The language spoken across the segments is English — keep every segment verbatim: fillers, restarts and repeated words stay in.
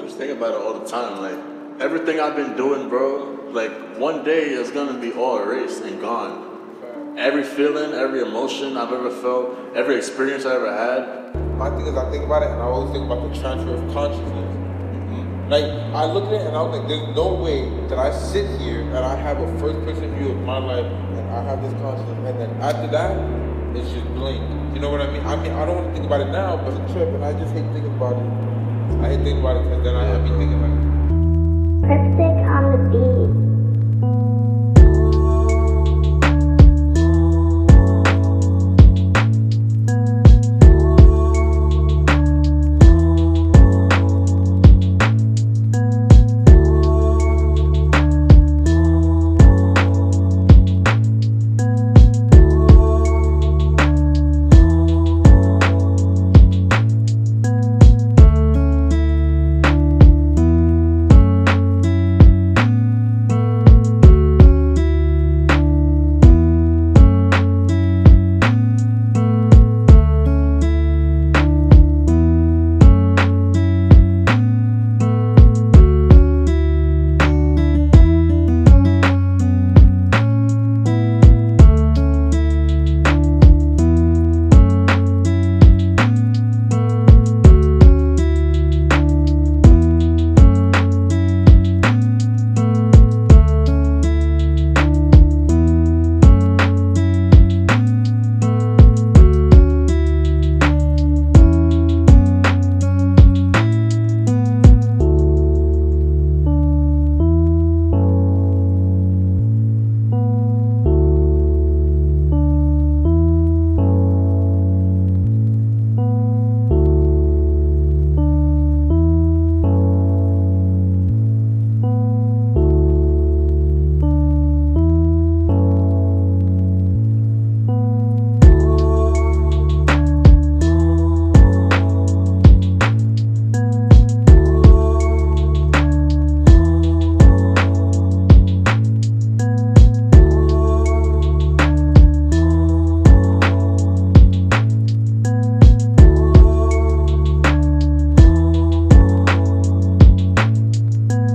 just think about it all the time. Like, everything I've been doing, bro, like, one day is gonna be all erased and gone. Every feeling, every emotion I've ever felt, every experience I ever had. My thing is, I think about it, and I always think about the transfer of consciousness. Mm-hmm. Like, I look at it, and I was like, there's no way that I sit here and I have a first-person view of my life, and I have this consciousness, and then after that, it's just blank. You know what I mean? I mean, I don't want to think about it now, but it's a trip, and I just hate thinking about it. I hate thinking about it because then I have me thinking like Cryptic on the beat.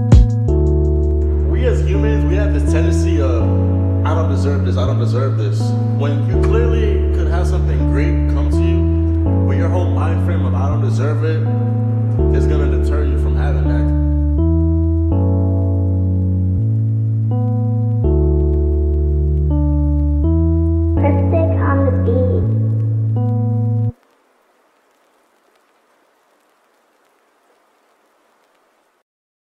I don't deserve this.